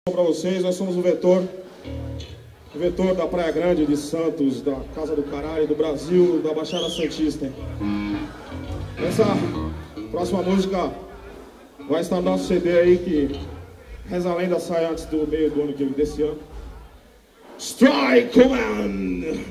Para vocês, nós somos o Vetor da Praia Grande, de Santos, da Casa do Caralho, do Brasil, da Baixada Santista. Essa próxima música vai estar no nosso CD aí, que reza a lenda sai antes do meio do ano desse ano. Strike Command!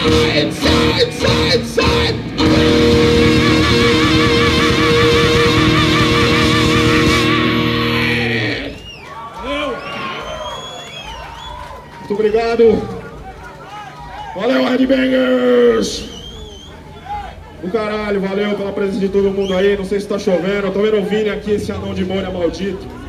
Inside. Muito obrigado. Valeu, Headbangers. Do caralho, valeu pela presença de todo mundo aí. Não sei se tá chovendo. Eu tô vendo o Vini aqui, esse anão de bolha maldito.